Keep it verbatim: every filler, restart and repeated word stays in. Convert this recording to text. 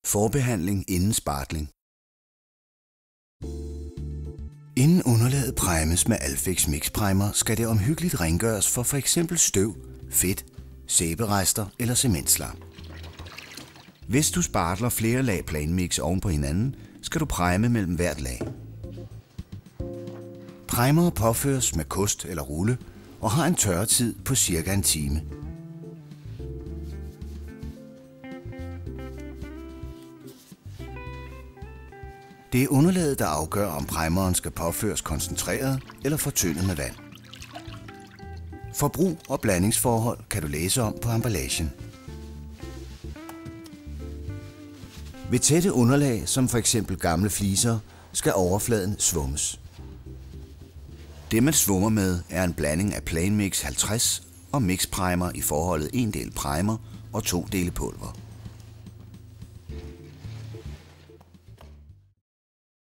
Forbehandling inden spartling. Inden underlaget primes med Alfex Mix Primer, skal det omhyggeligt rengøres for f.eks. støv, fedt, sæberester eller cementslag. Hvis du spartler flere lag planmix oven på hinanden, skal du prime mellem hvert lag. Primeret påføres med kost eller rulle og har en tørretid på cirka en time. Det er underlaget, der afgør, om primeren skal påføres koncentreret eller fortyndet med vand. Forbrug og blandingsforhold kan du læse om på emballagen. Ved tætte underlag, som f.eks. gamle fliser, skal overfladen svummes. Det man svummer med er en blanding af Planmix halvtreds og Mix Primer i forholdet en del primer og to dele pulver.